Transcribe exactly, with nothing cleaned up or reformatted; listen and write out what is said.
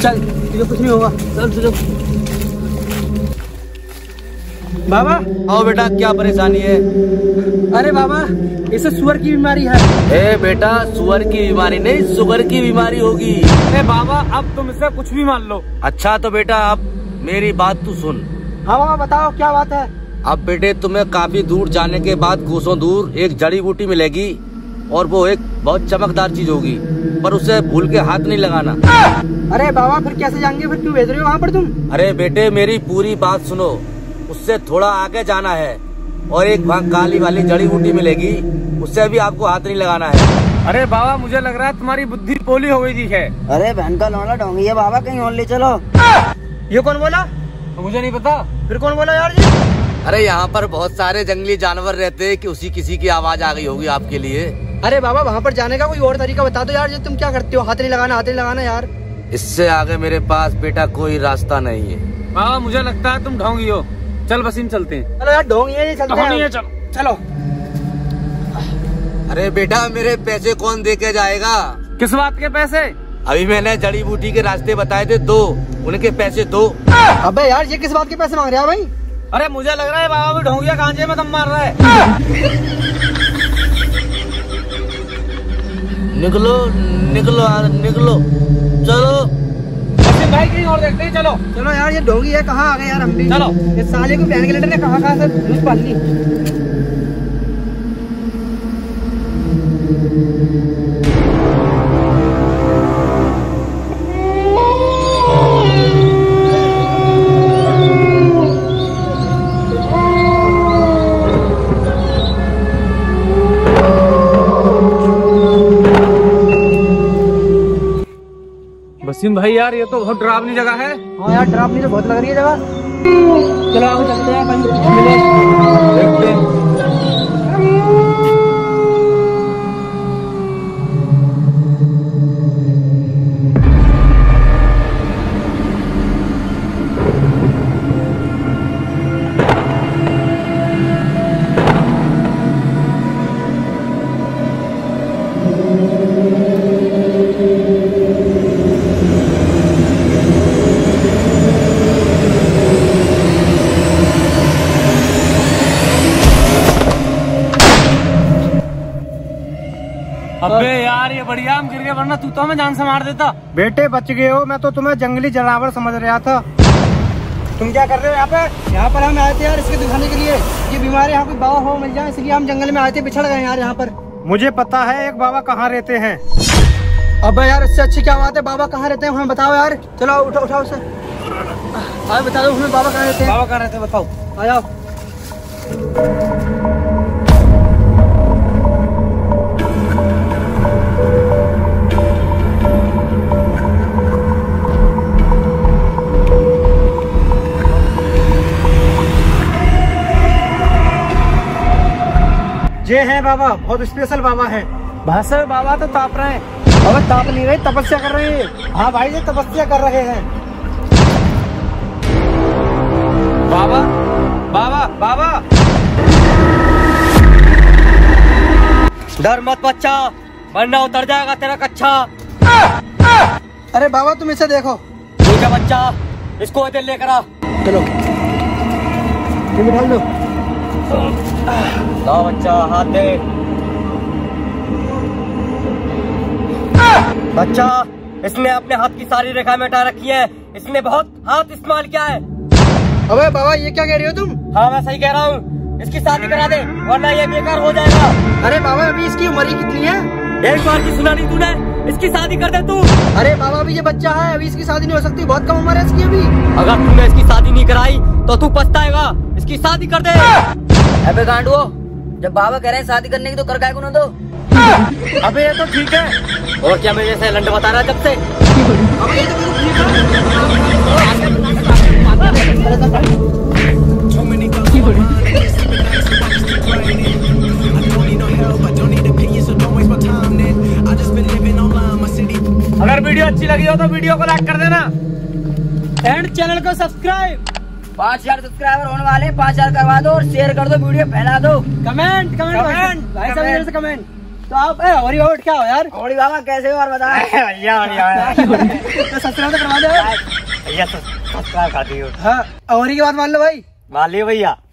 चल तुझे कुछ नहीं होगा, चल तुझे। बाबा आओ बेटा, क्या परेशानी है? अरे बाबा इसे सुअर की बीमारी है। ए बेटा, सुअर की बीमारी नहीं, शुगर की बीमारी होगी। ए बाबा अब तुम इसे कुछ भी मान लो। अच्छा तो बेटा अब मेरी बात तू सुन। हाँ बाबा बताओ क्या बात है। अब बेटे तुम्हें काफी दूर जाने के बाद कोसों दूर एक जड़ी बूटी मिलेगी और वो एक बहुत चमकदार चीज होगी, पर उसे भूल के हाथ नहीं लगाना। अरे बाबा फिर कैसे जाएंगे, फिर क्यों भेज रहे हो वहाँ पर तुम? अरे बेटे मेरी पूरी बात सुनो, उससे थोड़ा आगे जाना है और एक वहाँ काली वाली जड़ी बूटी मिलेगी, उससे भी आपको हाथ नहीं लगाना है। अरे बाबा मुझे लग रहा है तुम्हारी बुद्धि पोली हो गई थी है। अरे बहन का लौंडा ढोंगी है बाबा, कहीं और ले चलो। ये कौन बोला? तो मुझे नहीं पता, फिर कौन बोला यार जी? अरे यहाँ पर बहुत सारे जंगली जानवर रहते हैं कि उसी किसी की आवाज आ गई होगी आपके लिए। अरे बाबा वहाँ पर जाने का कोई और तरीका बता दो यार, जो तुम क्या करते हो, हाथ नहीं लगाना, हाथ नहीं लगाना यार। इससे आगे मेरे पास बेटा कोई रास्ता नहीं है। बाबा मुझे लगता है तुम ढोंगी हो, चल वसीम चलते हैं। चलो यार ढोंगी है, चलते हैं। चलो चलो। अरे बेटा मेरे पैसे कौन दे के जाएगा? किस बात के पैसे? अभी मैंने जड़ी बूटी के रास्ते बताए थे, दो उनके पैसे दो। अबे यार ये किस बात के पैसे मांग रहे हैं भाई? अरे मुझे लग रहा है बाबा भी ढोंगिया कांचे में दम मार रहा है। निकलो निकलो यार निकलो, चलो भाई कहीं और देखते हैं। चलो चलो यार ये ढोंगी है, कहाँ आ गए यार हम भी। चलो इस साले को बहन के लेटर ने कहाँ कहाँ से दूध पाल ली। वसीम भाई यार ये तो बहुत डरावनी जगह है। हाँ यार डरावनी तो बहुत लग रही है जगह। चलो आगे चलते हैं, कहीं कुछ मिले देखते हैं। अबे यार ये बढ़िया हम गिर गए, वरना तू तो हमें जान से मार देता। बेटे बच गए हो, मैं तो तुम्हें जंगली जानवर समझ रहा था। तुम क्या कर रहे हो यहाँ पे? यहाँ पर हम आए थे यार इसके दिखाने के लिए, ये बीमारी यहाँ कोई बाबा हो मिल जाए, इसलिए हम जंगल में आए थे, बिछड़ गए यार यहाँ पर। मुझे पता है एक बाबा कहाँ रहते हैं। अबे यार इससे अच्छी क्या बात है, बाबा कहाँ रहते हैं हमें बताओ यार। चलो उठो उठाओ उसे, आए बता दो हमें बाबा कहाँ रहते हैं। बाबा कहाँ रहते हैं बताओ, आ जाओ। ये है बाबा, बहुत स्पेशल बाबा है। भाषा बाबा तो ताप रहे हैं। अबे ताप नहीं रहे, तपस्या कर रहे हैं। हाँ भाई ये तपस्या कर रहे हैं। बाबा बाबा बाबा डर मत बच्चा, वरना उतर जाएगा तेरा कच्चा। अरे बाबा तुम इसे देखो। ठीक है बच्चा, इसको इधर लेकर आ। चलो ये बिठा लो। ला बच्चा हाथ दे। बच्चा इसने अपने हाथ की सारी रेखा मिटा रखी है, इसने बहुत हाथ इस्तेमाल किया है। अबे बाबा ये क्या कह रहे हो तुम? हाँ मैं सही कह रहा हूँ, इसकी शादी करा दे वरना ये बेकार हो जाएगा। अरे बाबा अभी इसकी उम्र ही कितनी है? एक बार की सुना नहीं तूने, इसकी शादी कर दे तू। अरे बाबा अभी ये बच्चा है, अभी इसकी शादी नहीं हो सकती, बहुत कम उम्र है इसकी अभी। अगर तूने इसकी शादी नहीं कराई तो तू पछताएगा, इसकी शादी कर दे। अबे गांडुओ, जब बाबा कह रहे हैं शादी करने की तो कर गाय को ना दो। अबे ये तो ठीक है। और क्या मेरे से लंड बता रहा है जब से? अगर वीडियो अच्छी लगी हो तो वीडियो को लाइक कर देना एंड चैनल को सब्सक्राइब। पाँच हजार सब्सक्राइबर होने वाले, पाँच हजार करवा दो और शेयर कर दो, वीडियो फैला दो। कमेंट कमेंट कमेंट भाई साहब इधर से कमेंट। तो आप हमारी बाबा क्या हो यार? होड़ी बाबा कैसे हो और बता। भैया बढ़िया तो सब्सक्राइब तो करवा दो यार। भैया तो सब्सक्राइब कर दियो। हाँ, और की बात मान लो भाई। मान लियो भैया।